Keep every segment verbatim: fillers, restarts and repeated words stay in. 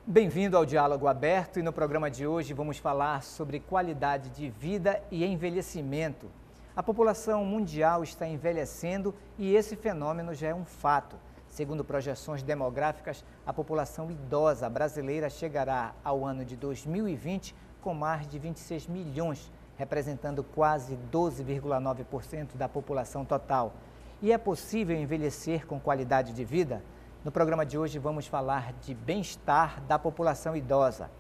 Bem-vindo ao Diálogo Aberto e no programa de hoje vamos falar sobre qualidade de vida e envelhecimento. A população mundial está envelhecendo e esse fenômeno já é um fato. Segundo projeções demográficas, a população idosa brasileira chegará ao ano de dois mil e vinte com mais de vinte e seis milhões, representando quase doze vírgula nove por cento da população total. E é possível envelhecer com qualidade de vida? No programa de hoje vamos falar de bem-estar da população idosa.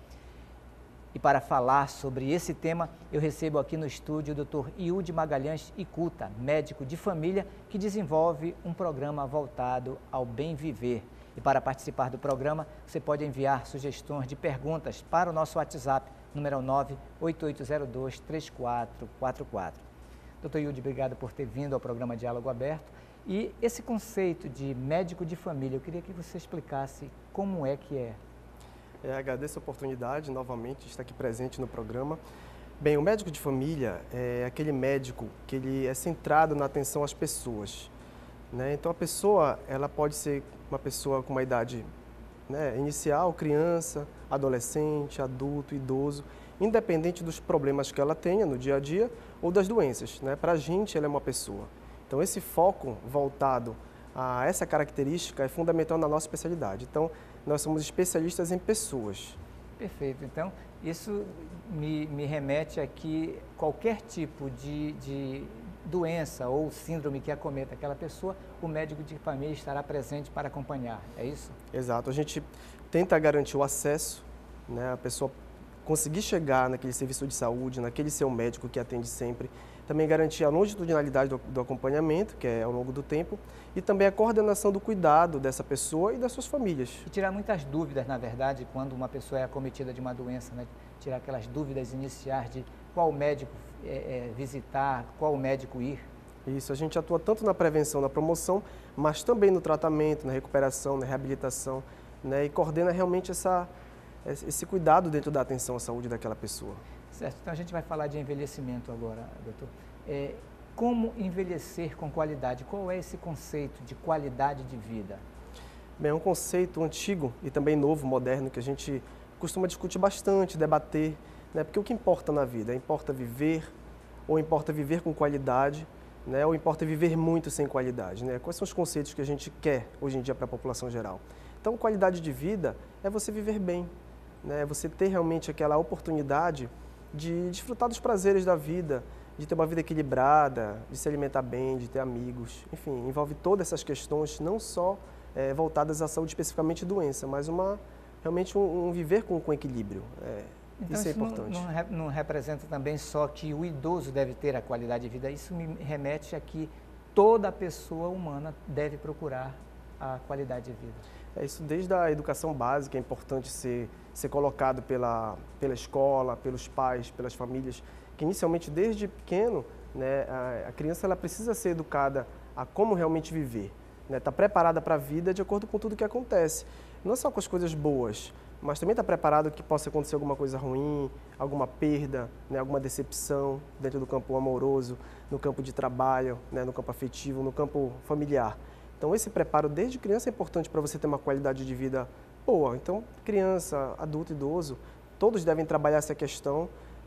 E para falar sobre esse tema, eu recebo aqui no estúdio o doutor Iude Magalhães Ikuta, médico de família que desenvolve um programa voltado ao bem viver. E para participar do programa, você pode enviar sugestões de perguntas para o nosso WhatsApp, número nove oito oito zero dois três quatro quatro quatro. doutor Iude, obrigado por ter vindo ao programa Diálogo Aberto. E esse conceito de médico de família, eu queria que você explicasse como é que é. É, agradeço a oportunidade novamente de estar aqui presente no programa. Bem, o médico de família é aquele médico que ele é centrado na atenção às pessoas, né? Então a pessoa, ela pode ser uma pessoa com uma idade, né, inicial, criança, adolescente, adulto, idoso, independente dos problemas que ela tenha no dia a dia ou das doenças, né? Para a gente, ela é uma pessoa. Então, esse foco voltado a essa característica é fundamental na nossa especialidade. Então, nós somos especialistas em pessoas. Perfeito. Então, isso me, me remete a que qualquer tipo de, de doença ou síndrome que acometa aquela pessoa, o médico de família estará presente para acompanhar, é isso? Exato. A gente tenta garantir o acesso, né, a pessoa conseguir chegar naquele serviço de saúde, naquele seu médico que atende sempre, também garantir a longitudinalidade do, do acompanhamento, que é ao longo do tempo, e também a coordenação do cuidado dessa pessoa e das suas famílias. E tirar muitas dúvidas, na verdade, quando uma pessoa é acometida de uma doença, né? Tirar aquelas dúvidas iniciais de qual médico é, é, visitar, qual médico ir. Isso, a gente atua tanto na prevenção, na promoção, mas também no tratamento, na recuperação, na reabilitação, né? E coordena realmente essa, esse cuidado dentro da atenção à saúde daquela pessoa. Certo, então a gente vai falar de envelhecimento agora, doutor. É, como envelhecer com qualidade? Qual é esse conceito de qualidade de vida? Bem, é um conceito antigo e também novo, moderno, que a gente costuma discutir bastante, debater, né? Porque o que importa na vida? Importa viver, ou importa viver com qualidade, né? Ou importa viver muito sem qualidade, né? Quais são os conceitos que a gente quer hoje em dia para a população geral? Então, qualidade de vida é você viver bem, né? É você ter realmente aquela oportunidade de desfrutar dos prazeres da vida, de ter uma vida equilibrada, de se alimentar bem, de ter amigos, enfim, envolve todas essas questões, não só é, voltadas à saúde, especificamente doença, mas uma, realmente um, um viver com, com equilíbrio. É, então, isso é isso importante. Não, não, não representa também só que o idoso deve ter a qualidade de vida, isso me remete a que toda pessoa humana deve procurar a qualidade de vida. É isso, desde a educação básica é importante ser, ser colocado pela, pela escola, pelos pais, pelas famílias, que inicialmente desde pequeno, né, a, a criança ela precisa ser educada a como realmente viver, né, tá preparada para a vida de acordo com tudo que acontece, não só com as coisas boas, mas também está preparado que possa acontecer alguma coisa ruim, alguma perda, né, alguma decepção dentro do campo amoroso, no campo de trabalho, né, no campo afetivo, no campo familiar. Então, esse preparo desde criança é importante para você ter uma qualidade de vida boa. Então, criança, adulto, idoso, todos devem trabalhar essa questão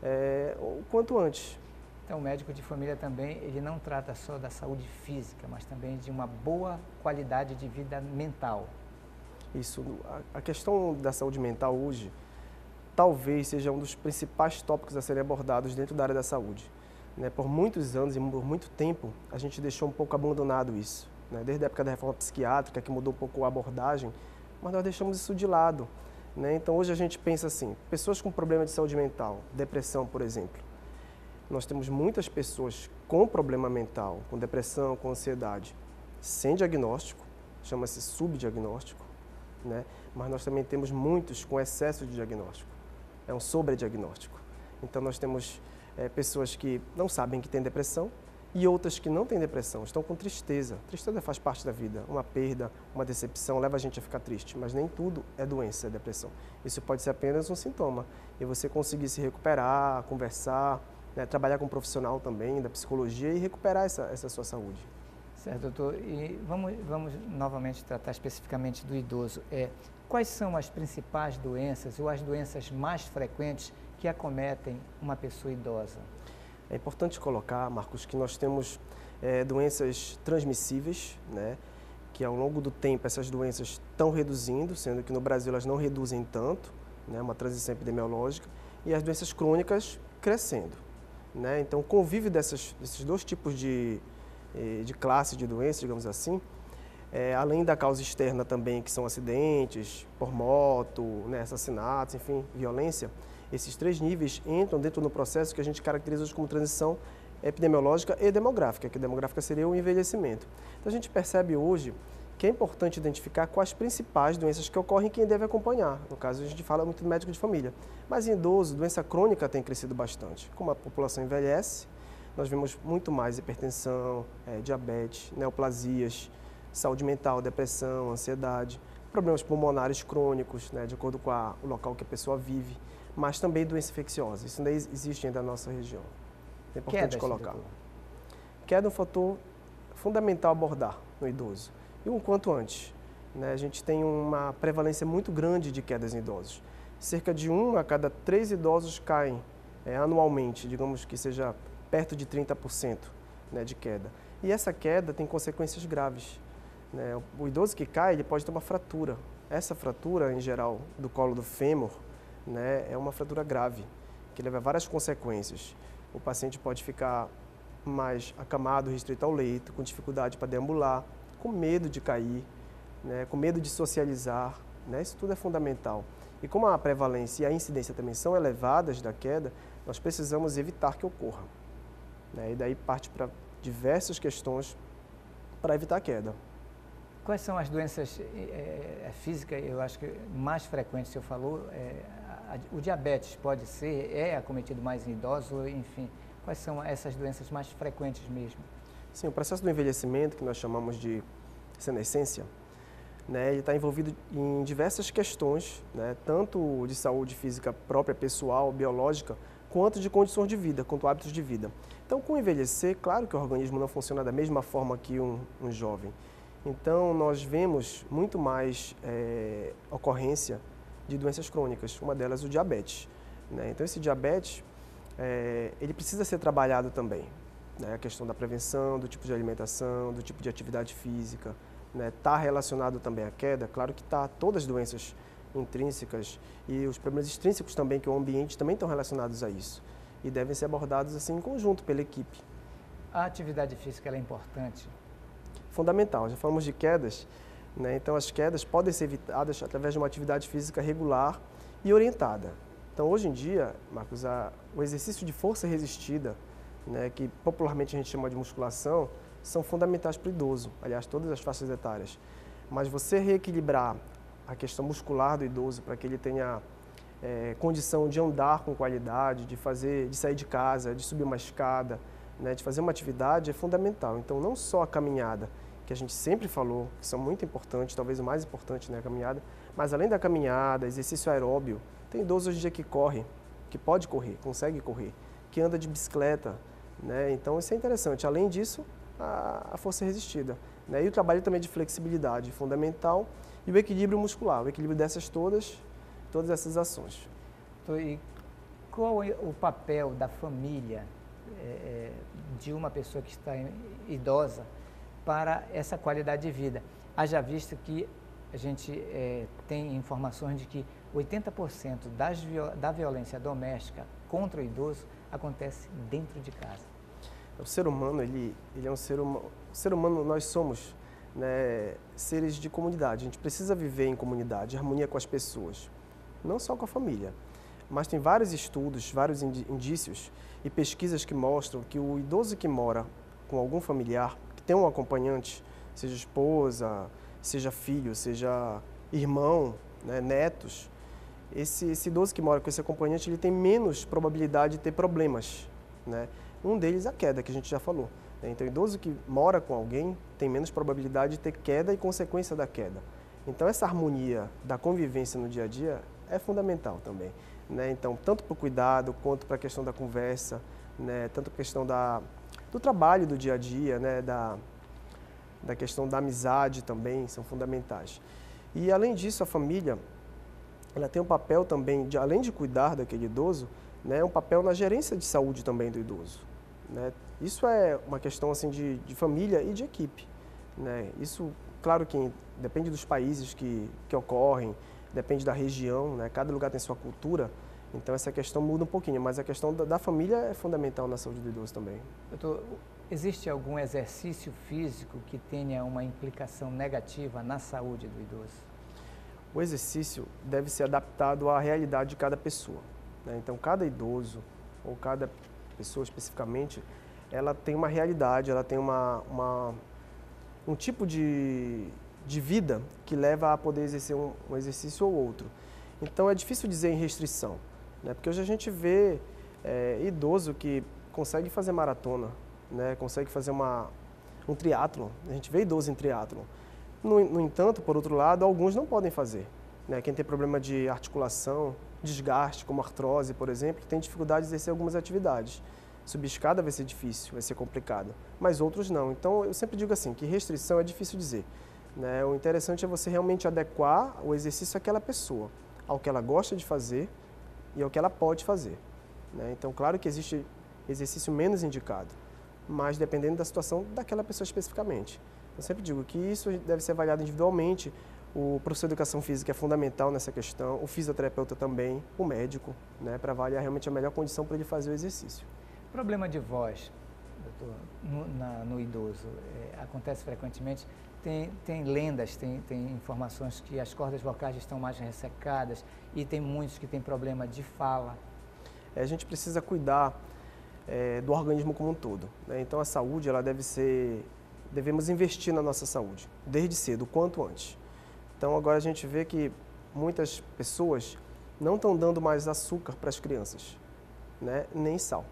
é, o quanto antes. Então, o médico de família também, ele não trata só da saúde física, mas também de uma boa qualidade de vida mental. Isso. A, a questão da saúde mental hoje talvez seja um dos principais tópicos a serem abordados dentro da área da saúde, né? Por muitos anos e por muito tempo, a gente deixou um pouco abandonado isso. Desde a época da reforma psiquiátrica, que mudou um pouco a abordagem, mas nós deixamos isso de lado, né? Então, hoje a gente pensa assim, pessoas com problema de saúde mental, depressão, por exemplo. Nós temos muitas pessoas com problema mental, com depressão, com ansiedade, sem diagnóstico, chama-se subdiagnóstico, né? Mas nós também temos muitos com excesso de diagnóstico, é um sobrediagnóstico. Então, nós temos é, pessoas que não sabem que têm depressão, e outras que não têm depressão, estão com tristeza. Tristeza faz parte da vida. Uma perda, uma decepção leva a gente a ficar triste, mas nem tudo é doença, é depressão. Isso pode ser apenas um sintoma. E você conseguir se recuperar, conversar, né, trabalhar com um profissional também da psicologia e recuperar essa, essa sua saúde. Certo, doutor. E vamos, vamos novamente tratar especificamente do idoso. É, quais são as principais doenças ou as doenças mais frequentes que acometem uma pessoa idosa? É importante colocar, Marcos, que nós temos é, doenças transmissíveis, né? Que ao longo do tempo essas doenças estão reduzindo, sendo que no Brasil elas não reduzem tanto, né? Uma transição epidemiológica, e as doenças crônicas crescendo, né? Então o convívio dessas, desses dois tipos de, de classe de doenças, digamos assim, é, além da causa externa também, que são acidentes por moto, né? Assassinatos, enfim, violência, esses três níveis entram dentro do processo que a gente caracteriza hoje como transição epidemiológica e demográfica, que demográfica seria o envelhecimento. Então a gente percebe hoje que é importante identificar quais principais doenças que ocorrem e quem deve acompanhar. No caso, a gente fala muito do médico de família. Mas em idoso, doença crônica tem crescido bastante. Como a população envelhece, nós vemos muito mais hipertensão, é, diabetes, neoplasias, saúde mental, depressão, ansiedade, problemas pulmonares crônicos, né, de acordo com a, o local que a pessoa vive, mas também doença infecciosa. Isso ainda existe ainda na nossa região. É importante Queda, colocar. doutor. Queda é um fator fundamental a abordar no idoso. E um quanto antes, né, a gente tem uma prevalência muito grande de quedas em idosos. Cerca de um a cada três idosos caem é, anualmente, digamos que seja perto de trinta por cento, né, de queda. E essa queda tem consequências graves, né? O idoso que cai, ele pode ter uma fratura. Essa fratura, em geral, do colo do fêmur, né, é uma fratura grave, que leva a várias consequências. O paciente pode ficar mais acamado, restrito ao leito, com dificuldade para deambular, com medo de cair, né, com medo de socializar, né, isso tudo é fundamental. E como a prevalência e a incidência também são elevadas da queda, nós precisamos evitar que ocorra, né, e daí parte para diversas questões para evitar a queda. Quais são as doenças é, físicas, eu acho que mais frequentes, o senhor falou, é, a, o diabetes pode ser, é acometido mais em idosos, enfim, quais são essas doenças mais frequentes mesmo? Sim, o processo do envelhecimento, que nós chamamos de senescência, né, ele está envolvido em diversas questões, né, tanto de saúde física própria, pessoal, biológica, quanto de condições de vida, quanto hábitos de vida. Então, com o envelhecer, claro que o organismo não funciona da mesma forma que um, um jovem. Então, nós vemos muito mais é, ocorrência de doenças crônicas, uma delas o diabetes, né? Então, esse diabetes, é, ele precisa ser trabalhado também, né? A questão da prevenção, do tipo de alimentação, do tipo de atividade física, né? Está relacionado também à queda, claro que está, todas as doenças intrínsecas e os problemas extrínsecos também, que o ambiente também estão relacionados a isso e devem ser abordados assim em conjunto pela equipe. A atividade física ela é importante? Fundamental, já falamos de quedas, né? Então as quedas podem ser evitadas através de uma atividade física regular e orientada. Então hoje em dia, Marcos, a, o exercício de força resistida, né, que popularmente a gente chama de musculação, são fundamentais para o idoso, aliás, todas as faixas etárias. Mas você reequilibrar a questão muscular do idoso para que ele tenha é, condição de andar com qualidade, de fazer, de sair de casa, de subir uma escada, né, de fazer uma atividade é fundamental. Então não só a caminhada, que a gente sempre falou, que são muito importantes, talvez o mais importante, né, a caminhada, mas além da caminhada, exercício aeróbio, tem idoso hoje em dia que corre, que pode correr, consegue correr, que anda de bicicleta, né, então isso é interessante. Além disso, a, a força resistida, né, e o trabalho também de flexibilidade, fundamental, e o equilíbrio muscular, o equilíbrio dessas todas, todas essas ações. E qual é o papel da família, é, de uma pessoa que está idosa, para essa qualidade de vida? Haja visto que a gente é, tem informações de que oitenta por cento das, da violência doméstica contra o idoso acontece dentro de casa. O ser humano, ele, ele é um ser humano, o ser humano nós somos, né, seres de comunidade, a gente precisa viver em comunidade, em harmonia com as pessoas, não só com a família, mas tem vários estudos, vários indícios e pesquisas que mostram que o idoso que mora com algum familiar, que tem um acompanhante, seja esposa, seja filho, seja irmão, né, netos, esse, esse idoso que mora com esse acompanhante, ele tem menos probabilidade de ter problemas, né? Um deles é a queda, que a gente já falou, né? Então, o idoso que mora com alguém tem menos probabilidade de ter queda e consequência da queda. Então, essa harmonia da convivência no dia a dia é fundamental também, né? Então, tanto para o cuidado, quanto para a questão da conversa, né? Tanto para a questão da, do trabalho do dia a dia, né? Da, da questão da amizade também, são fundamentais. E além disso, a família, ela tem um papel também, de, além de cuidar daquele idoso, né, um papel na gerência de saúde também do idoso. Né? Isso é uma questão assim, de, de família e de equipe. Né? Isso, claro que depende dos países que, que ocorrem, depende da região, né? Cada lugar tem sua cultura, então essa questão muda um pouquinho, mas a questão da, da família é fundamental na saúde do idoso também. Doutor, existe algum exercício físico que tenha uma implicação negativa na saúde do idoso? O exercício deve ser adaptado à realidade de cada pessoa. Né? Então, cada idoso, ou cada pessoa especificamente, ela tem uma realidade, ela tem uma, uma, um tipo de, de vida que leva a poder exercer um, um exercício ou outro. Então, é difícil dizer em restrição, né? Porque hoje a gente vê é, idoso que consegue fazer maratona, né? Consegue fazer uma, um triatlon, a gente vê idoso em triatlon. No, no entanto, por outro lado, alguns não podem fazer. Né? Quem tem problema de articulação, desgaste, como artrose, por exemplo, tem dificuldade de exercer algumas atividades. Subir escada vai ser difícil, vai ser complicado, mas outros não. Então, eu sempre digo assim, que restrição é difícil dizer. Né? O interessante é você realmente adequar o exercício àquela pessoa, ao que ela gosta de fazer e ao que ela pode fazer. Né? Então, claro que existe exercício menos indicado, mas dependendo da situação daquela pessoa especificamente. Eu sempre digo que isso deve ser avaliado individualmente, o professor de educação física é fundamental nessa questão, o fisioterapeuta também, o médico, né, para avaliar realmente a melhor condição para ele fazer o exercício. Problema de voz, doutor, no, na, no idoso, é, acontece frequentemente, tem, tem lendas, tem, tem informações que as cordas vocais estão mais ressecadas e tem muitos que têm problema de fala. É, a gente precisa cuidar é, do organismo como um todo, né? Então a saúde ela deve ser... Devemos investir na nossa saúde, desde cedo, o quanto antes. Então, agora a gente vê que muitas pessoas não estão dando mais açúcar para as crianças, né? Nem sal.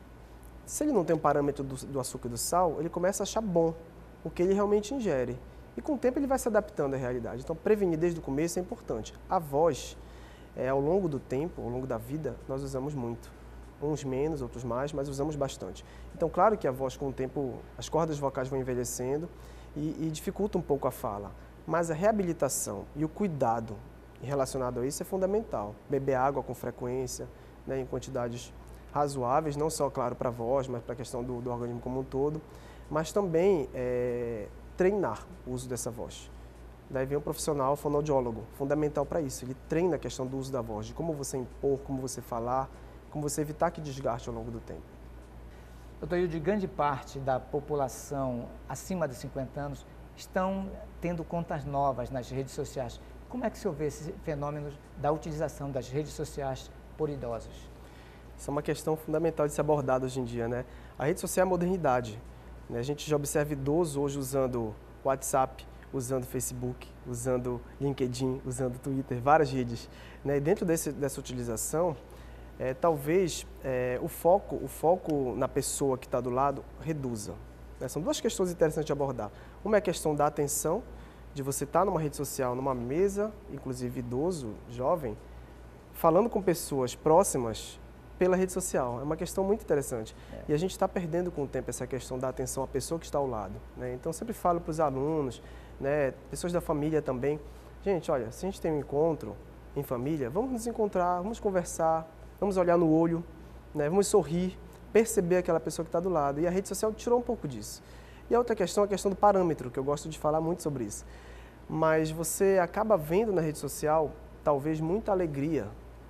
Se ele não tem um parâmetro do, do açúcar e do sal, ele começa a achar bom o que ele realmente ingere. E com o tempo ele vai se adaptando à realidade. Então, prevenir desde o começo é importante. A voz, é, ao longo do tempo, ao longo da vida, nós usamos muito. Uns menos, outros mais, mas usamos bastante. Então, claro que a voz, com o tempo, as cordas vocais vão envelhecendo e, e dificulta um pouco a fala. Mas a reabilitação e o cuidado relacionado a isso é fundamental. Beber água com frequência, né, em quantidades razoáveis, não só, claro, para a voz, mas para a questão do, do organismo como um todo, mas também é, treinar o uso dessa voz. Daí vem um profissional fonoaudiólogo, fundamental para isso. Ele treina a questão do uso da voz, de como você impor, como você falar, como você evitar que desgaste ao longo do tempo. Doutor Hilde, grande parte da população acima de cinquenta anos estão tendo contas novas nas redes sociais. Como é que o senhor vê esses fenômenos da utilização das redes sociais por idosos? Isso é uma questão fundamental de ser abordada hoje em dia, né? A rede social é a modernidade, né? A gente já observa idosos hoje usando WhatsApp, usando Facebook, usando LinkedIn, usando Twitter, várias redes, né? E dentro desse, dessa utilização, É, talvez é, o, foco, o foco na pessoa que está do lado reduza. Né? São duas questões interessantes de abordar. Uma é a questão da atenção, de você estar numa rede social, numa mesa, inclusive idoso, jovem, falando com pessoas próximas pela rede social. É uma questão muito interessante. É. E a gente está perdendo com o tempo essa questão da atenção à pessoa que está ao lado. Né? Então, eu sempre falo para os alunos, né, pessoas da família também, gente, olha, se a gente tem um encontro em família, vamos nos encontrar, vamos conversar, vamos olhar no olho, né? Vamos sorrir, perceber aquela pessoa que está do lado. E a rede social tirou um pouco disso. E a outra questão é a questão do parâmetro, que eu gosto de falar muito sobre isso. Mas você acaba vendo na rede social, talvez, muita alegria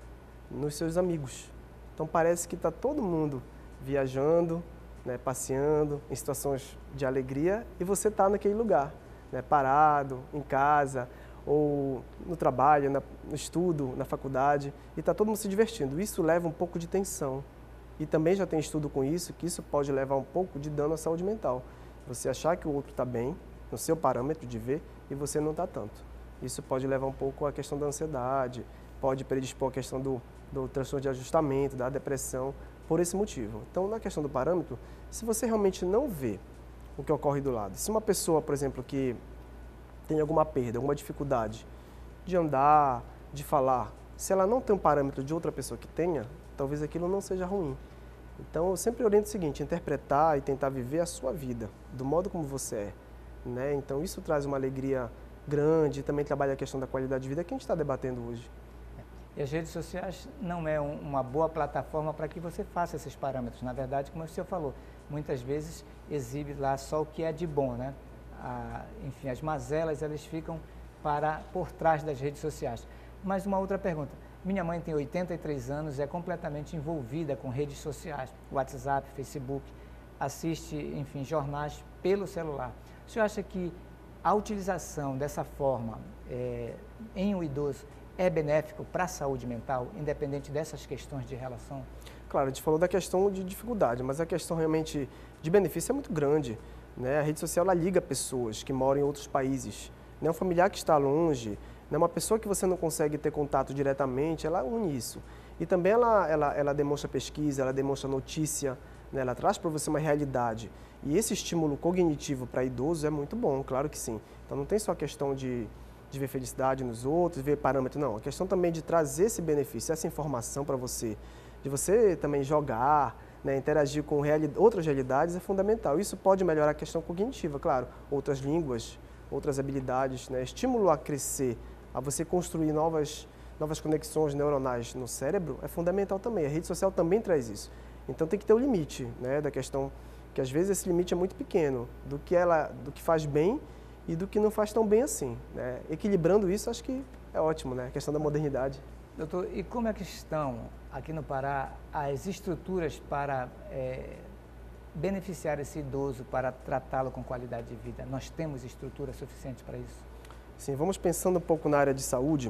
nos seus amigos. Então parece que está todo mundo viajando, né, passeando, em situações de alegria, e você está naquele lugar, né, parado, em casa, ou no trabalho, na, no estudo, na faculdade, e está todo mundo se divertindo. Isso leva um pouco de tensão. E também já tem estudo com isso, que isso pode levar um pouco de dano à saúde mental. Você achar que o outro está bem, no seu parâmetro de ver, e você não está tanto. Isso pode levar um pouco à questão da ansiedade, pode predispor à questão do, do transtorno de ajustamento, da depressão, por esse motivo. Então, na questão do parâmetro, se você realmente não vê o que ocorre do lado, se uma pessoa, por exemplo, que tem alguma perda, alguma dificuldade de andar, de falar, se ela não tem um parâmetro de outra pessoa que tenha, talvez aquilo não seja ruim. Então, eu sempre oriento o seguinte, interpretar e tentar viver a sua vida, do modo como você é, né? Então isso traz uma alegria grande e também trabalha a questão da qualidade de vida que a gente está debatendo hoje. E as redes sociais não é um, uma boa plataforma para que você faça esses parâmetros. Na verdade, como o senhor falou, muitas vezes exibe lá só o que é de bom, né? A, enfim, as mazelas, elas ficam para, por trás das redes sociais. Mas uma outra pergunta. Minha mãe tem oitenta e três anos e é completamente envolvida com redes sociais, WhatsApp, Facebook, assiste, enfim, jornais pelo celular. O senhor acha que a utilização dessa forma é, em um idoso é benéfico para a saúde mental, independente dessas questões de relação? Claro, a gente falou da questão de dificuldade, mas a questão realmente de benefício é muito grande, né? A rede social ela liga pessoas que moram em outros países, né? Um familiar que está longe, né? Uma pessoa que você não consegue ter contato diretamente, ela une isso. E também ela, ela, ela demonstra pesquisa, ela demonstra notícia, né? Ela traz para você uma realidade. E esse estímulo cognitivo para idosos é muito bom, claro que sim. Então não tem só a questão de de ver felicidade nos outros, ver parâmetros, não. A questão também de trazer esse benefício, essa informação para você, de você também jogar, né, interagir com reali outras realidades é fundamental. Isso pode melhorar a questão cognitiva, claro, outras línguas, outras habilidades, né, estímulo a crescer, a você construir novas, novas conexões neuronais no cérebro é fundamental também. A rede social também traz isso. Então tem que ter o limite, né, da questão, que às vezes esse limite é muito pequeno, do que, ela, do que faz bem e do que não faz tão bem assim, né? Equilibrando isso, acho que é ótimo, né? A questão da modernidade. Doutor, e como é que estão aqui no Pará as estruturas para é, beneficiar esse idoso, para tratá-lo com qualidade de vida? Nós temos estrutura suficiente para isso? Sim, vamos pensando um pouco na área de saúde.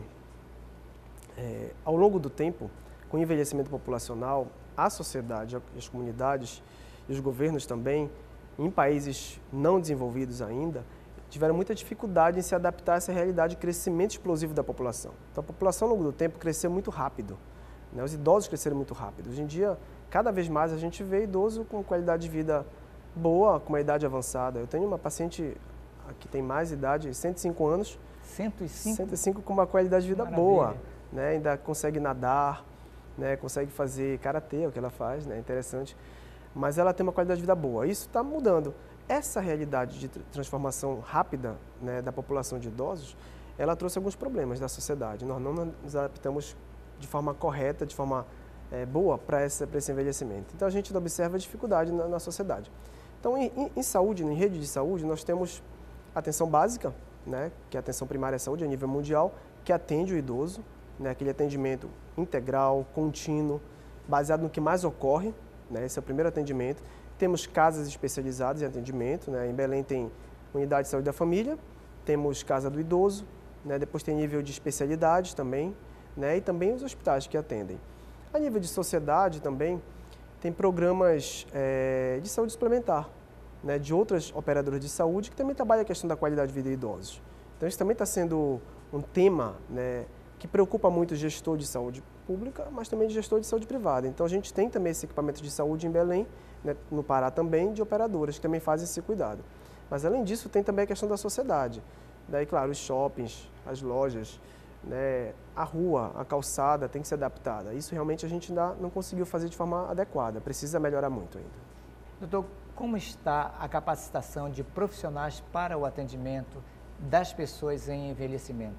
É, ao longo do tempo, com o envelhecimento populacional, a sociedade, as comunidades e os governos também, em países não desenvolvidos ainda, tiveram muita dificuldade em se adaptar a essa realidade de crescimento explosivo da população. Então, a população, ao longo do tempo, cresceu muito rápido, né? Os idosos cresceram muito rápido. Hoje em dia, cada vez mais a gente vê idoso com qualidade de vida boa, com uma idade avançada. Eu tenho uma paciente que tem mais idade, cento e cinco anos. cento e cinco? cento e cinco com uma qualidade de vida Maravilha. boa, né? Ainda consegue nadar, né? Consegue fazer karatê, é o que ela faz, né? Interessante. Mas ela tem uma qualidade de vida boa. Isso está mudando. Essa realidade de transformação rápida, né, da população de idosos, ela trouxe alguns problemas da sociedade. Nós não nos adaptamos de forma correta, de forma é, boa para esse, para esse envelhecimento. Então, a gente observa dificuldade na, na sociedade. Então, em, em, em saúde, em rede de saúde, nós temos atenção básica, né, que é a atenção primária à saúde a nível mundial, que atende o idoso, né, aquele atendimento integral, contínuo, baseado no que mais ocorre, né, esse é o primeiro atendimento. Temos casas especializadas em atendimento, né? Em Belém tem unidade de saúde da família, temos casa do idoso, né? Depois tem nível de especialidade também, né? E também os hospitais que atendem. A nível de sociedade também, tem programas é, de saúde suplementar, né? De outras operadoras de saúde que também trabalham a questão da qualidade de vida de idosos. Então isso também está sendo um tema, né, que preocupa muito o gestor de saúde pública, mas também de gestor de saúde privada. Então a gente tem também esse equipamento de saúde em Belém, né, no Pará também, de operadoras que também fazem esse cuidado. Mas além disso, tem também a questão da sociedade. Daí, claro, os shoppings, as lojas, né, a rua, a calçada tem que ser adaptada. Isso realmente a gente ainda não conseguiu fazer de forma adequada, precisa melhorar muito ainda. Doutor, como está a capacitação de profissionais para o atendimento das pessoas em envelhecimento?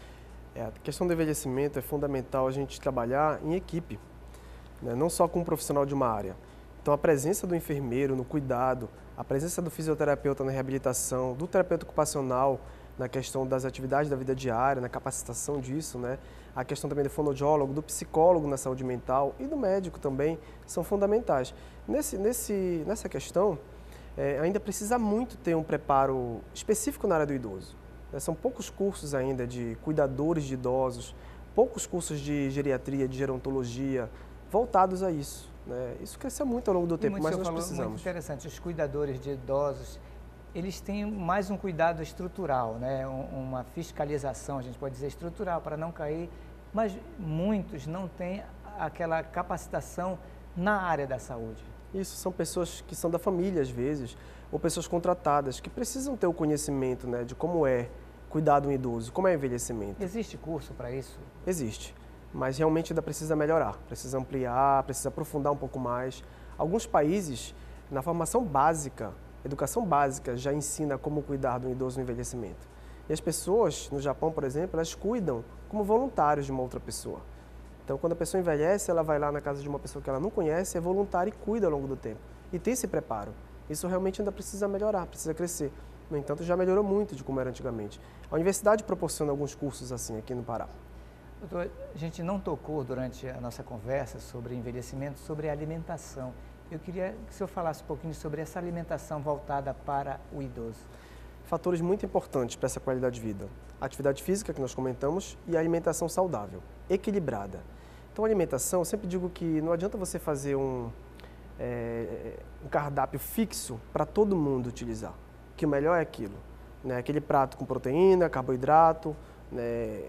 É, a questão do envelhecimento é fundamental a gente trabalhar em equipe, né, não só com um profissional de uma área. Então, a presença do enfermeiro no cuidado, a presença do fisioterapeuta na reabilitação, do terapeuta ocupacional na questão das atividades da vida diária, na capacitação disso, né? A questão também do fonoaudiólogo, do psicólogo na saúde mental e do médico também são fundamentais. Nesse, nesse, nessa questão, é, ainda precisa muito ter um preparo específico na área do idoso. Né? São poucos cursos ainda de cuidadores de idosos, poucos cursos de geriatria, de gerontologia, voltados a isso. Né? Isso cresceu muito ao longo do tempo, mas nós falou, precisamos. Muito interessante, os cuidadores de idosos, eles têm mais um cuidado estrutural, né? Uma fiscalização, a gente pode dizer estrutural, para não cair, mas muitos não têm aquela capacitação na área da saúde. Isso, são pessoas que são da família às vezes, ou pessoas contratadas, que precisam ter o conhecimento, né, de como é cuidar de um idoso, como é envelhecimento. Existe curso para isso? Existe. Mas realmente ainda precisa melhorar, precisa ampliar, precisa aprofundar um pouco mais. Alguns países, na formação básica educação básica já ensina como cuidar do idoso no envelhecimento. E as pessoas, no Japão, por exemplo, elas cuidam como voluntários de uma outra pessoa. Então, quando a pessoa envelhece, ela vai lá na casa de uma pessoa que ela não conhece, é voluntária e cuida ao longo do tempo. E tem esse preparo. Isso realmente ainda precisa melhorar, precisa crescer. No entanto, já melhorou muito de como era antigamente. A universidade proporciona alguns cursos assim aqui no Pará. Doutor, a gente não tocou durante a nossa conversa sobre envelhecimento, sobre alimentação. Eu queria que o senhor falasse um pouquinho sobre essa alimentação voltada para o idoso. Fatores muito importantes para essa qualidade de vida. A atividade física, que nós comentamos, e a alimentação saudável, equilibrada. Então, a alimentação, eu sempre digo que não adianta você fazer um, é, um cardápio fixo para todo mundo utilizar, que o melhor é aquilo. Né? Aquele prato com proteína, carboidrato, né?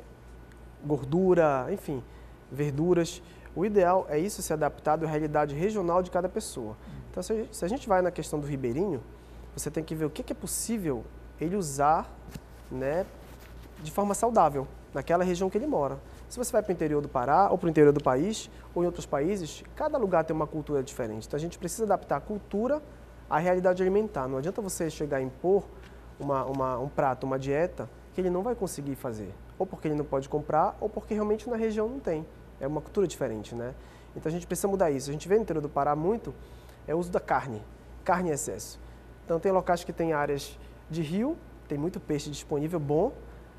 Gordura, enfim, verduras. O ideal é isso ser adaptado à realidade regional de cada pessoa. Então, se a gente vai na questão do ribeirinho, você tem que ver o que é possível ele usar, né, de forma saudável, naquela região que ele mora. Se você vai para o interior do Pará, ou para o interior do país, ou em outros países, cada lugar tem uma cultura diferente. Então, a gente precisa adaptar a cultura à realidade alimentar. Não adianta você chegar a impor uma, uma, um prato, uma dieta, que ele não vai conseguir fazer. Ou porque ele não pode comprar, ou porque realmente na região não tem. É uma cultura diferente, né? Então, a gente precisa mudar isso. A gente vê no interior do Pará muito é o uso da carne, carne em excesso. Então, tem locais que tem áreas de rio, tem muito peixe disponível, bom,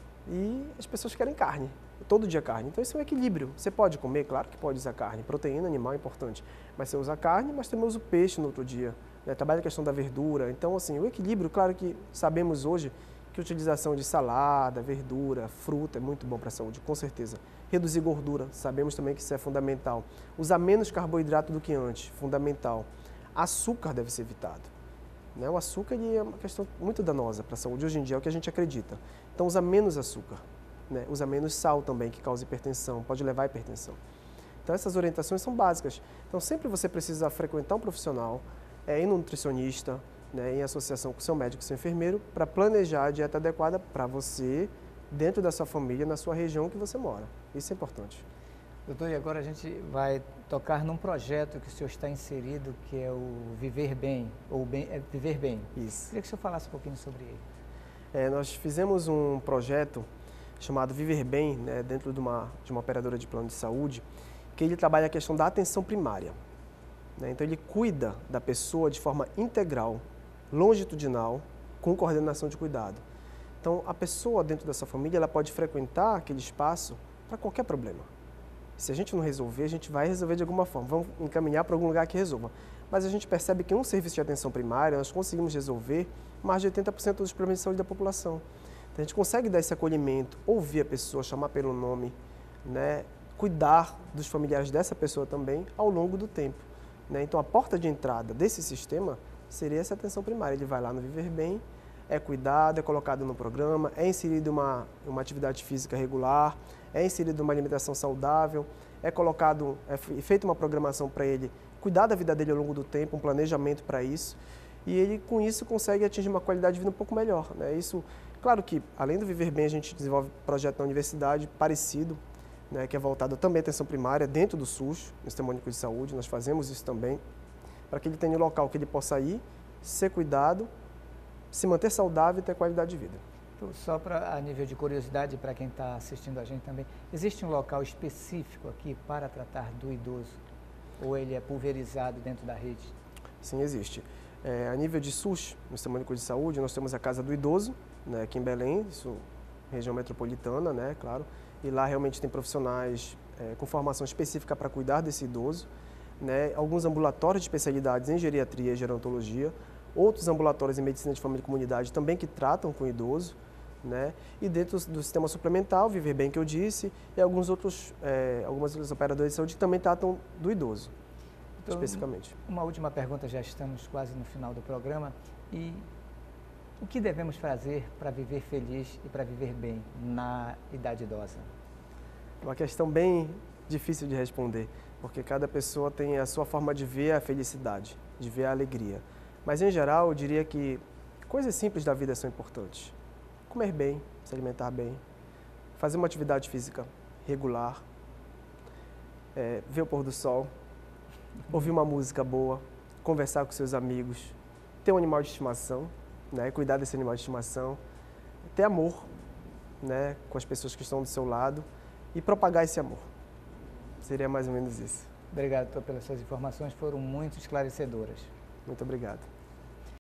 e as pessoas querem carne, todo dia carne. Então, isso é um equilíbrio. Você pode comer, claro que pode usar carne, proteína animal é importante, mas você usa carne, mas também usa o peixe no outro dia, né? Trabalha a questão da verdura. Então, assim, o equilíbrio, claro que sabemos hoje que a utilização de salada, verdura, fruta é muito bom para a saúde, com certeza. Reduzir gordura, sabemos também que isso é fundamental. Usar menos carboidrato do que antes, fundamental. Açúcar deve ser evitado. Né? O açúcar ele é uma questão muito danosa para a saúde, hoje em dia é o que a gente acredita. Então, usa menos açúcar, né? Usa menos sal também, que causa hipertensão, pode levar à hipertensão. Então, essas orientações são básicas. Então, sempre você precisa frequentar um profissional, é, ir no nutricionista, né, em associação com o seu médico, seu enfermeiro, para planejar a dieta adequada para você, dentro da sua família, na sua região que você mora. Isso é importante. Doutor, e agora a gente vai tocar num projeto que o senhor está inserido, que é o Viver Bem, ou bem, é Viver Bem. Isso. Queria que o senhor falasse um pouquinho sobre ele. É, nós fizemos um projeto chamado Viver Bem, né, dentro de uma, de uma operadora de plano de saúde, que ele trabalha a questão da atenção primária. Né? Então, ele cuida da pessoa de forma integral, longitudinal, com coordenação de cuidado. Então, a pessoa dentro dessa família, ela pode frequentar aquele espaço para qualquer problema. Se a gente não resolver, a gente vai resolver de alguma forma, vamos encaminhar para algum lugar que resolva. Mas a gente percebe que em um serviço de atenção primária, nós conseguimos resolver mais de oitenta por cento dos problemas de saúde da população. Então, a gente consegue dar esse acolhimento, ouvir a pessoa, chamar pelo nome, né? Cuidar dos familiares dessa pessoa também ao longo do tempo. Né? Então, a porta de entrada desse sistema seria essa atenção primária. Ele vai lá no Viver Bem, é cuidado, é colocado no programa, é inserido uma, uma atividade física regular, é inserido uma alimentação saudável, é colocado, é feita uma programação para ele cuidar da vida dele ao longo do tempo, um planejamento para isso, e ele com isso consegue atingir uma qualidade de vida um pouco melhor. Né? Isso, claro que além do Viver Bem, a gente desenvolve um projeto na universidade parecido, né, que é voltado também à atenção primária, dentro do SUS, no Sistema Único de Saúde, nós fazemos isso também, para que ele tenha um local que ele possa ir, ser cuidado, se manter saudável e ter qualidade de vida. Então, só para a nível de curiosidade, para quem está assistindo a gente também, existe um local específico aqui para tratar do idoso? Ou ele é pulverizado dentro da rede? Sim, existe. É, a nível de SUS, no Sistema Único de Saúde, nós temos a Casa do Idoso, né, aqui em Belém, isso, região metropolitana, né, claro, e lá realmente tem profissionais é, com formação específica para cuidar desse idoso, né, alguns ambulatórios de especialidades em geriatria e gerontologia, outros ambulatórios em medicina de família e comunidade também que tratam com o idoso, né, e dentro do sistema suplementar, Viver Bem que eu disse, e alguns outros, é, algumas outras operadoras de saúde que também tratam do idoso, então, especificamente. Uma última pergunta, já estamos quase no final do programa, e o que devemos fazer para viver feliz e para viver bem na idade idosa? Uma questão bem difícil de responder, porque cada pessoa tem a sua forma de ver a felicidade, de ver a alegria. Mas, em geral, eu diria que coisas simples da vida são importantes. Comer bem, se alimentar bem, fazer uma atividade física regular, é, ver o pôr do sol, ouvir uma música boa, conversar com seus amigos, ter um animal de estimação, né, cuidar desse animal de estimação, ter amor, né, com as pessoas que estão do seu lado e propagar esse amor. Seria mais ou menos isso. Obrigado, doutor, pelas suas informações, foram muito esclarecedoras. Muito obrigado.